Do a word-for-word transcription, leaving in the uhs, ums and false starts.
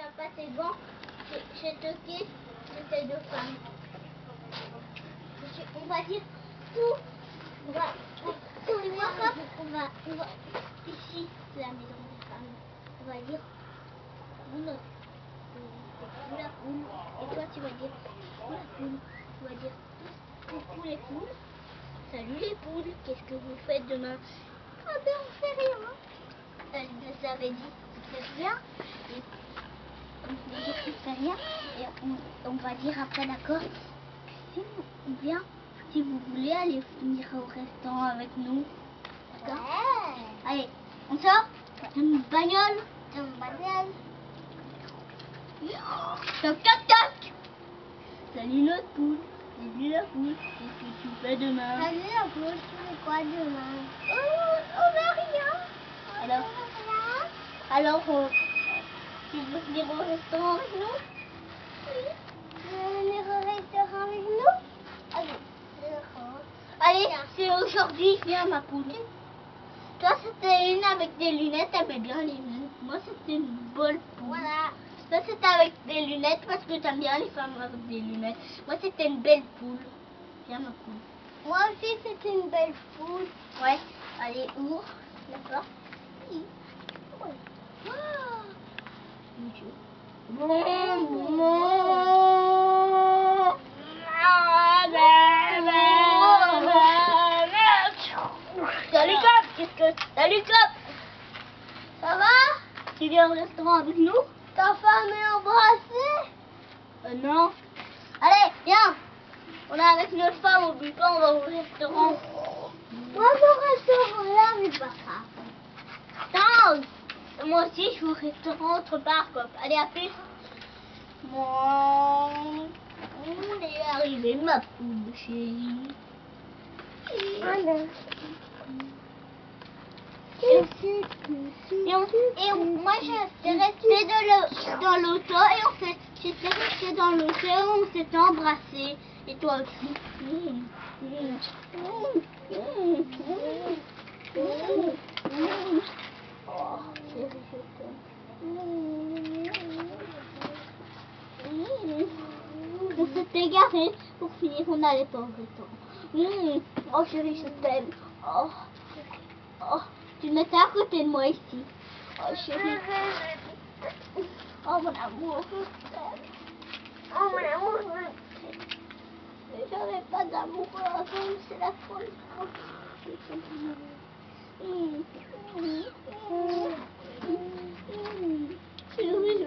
tiens pas tes gants. J'ai toqué de tes deux femmes. On va dire tout. On va, tout le monde, on va, on va, ici, la maison des femmes. On va dire, notre, la poule. Et toi, tu vas dire, la poule. Tu vas dire, coucou les poules. Salut les poules, qu'est-ce que vous faites demain? Ah ben on fait rien. Elle nous avait dit, on fait rien. Et on va dire qu'on fait rien. Et on, on va dire après, d'accord, si on vient, si vous voulez aller venir au restaurant avec nous. D'accord? Ouais. Allez, on sort? Une bagnole? Une bagnole. Toc toc toc. Salut notre poule. Salut la poule, qu'est-ce que tu fais demain? Salut la poule, tu fais quoi demain? Oh, on va rien. Alors, alors on... tu veux venir au restaurant avec nous? Oui. Tu veux venir au restaurant avec nous? Allez, allez, c'est aujourd'hui, viens ma poule. Toi c'était une avec des lunettes, t'aimais bien les lunettes. Moi c'était une bonne poule. Voilà. Toi c'était avec des lunettes parce que t'aimes bien les femmes avec des lunettes. Moi c'était une belle poule. Viens ma poule. Moi aussi c'était une belle poule. Ouais. Allez, ouvre. D'accord. Oui. Ouais. Ah. Bon, bon. Salut Cop, qu'est-ce que... Salut Cop. Ça va? Tu viens au restaurant avec nous? Ta femme est embrassée? Euh, non. Allez, viens. On est avec notre femme au buffet, on va au restaurant. Moi, au restaurant, là, mais pas ça. Non. Moi aussi, je vais au restaurant autre part, Cop. Allez, à plus. Moi, on est arrivé, ma poule chérie. Allez. Et, et, on, et on, moi j'étais restée dans l'auto et on s'est, j'étais restée dans l'auto et on s'était embrassés. Et toi aussi. Mmh. Mmh. Mmh. Mmh. Mmh. Oh, chérie, je t'aime. Mmh. On s'était égaré pour finir, on n'allait pas au restaurant. Mmh. Oh chérie, je t'aime. Oh. Oh. Tu te mettais à côté de moi ici. Oh chérie. Oh mon amour. Oh mon amour. J'avais pas d'amour avant, c'est la folie. Chérie,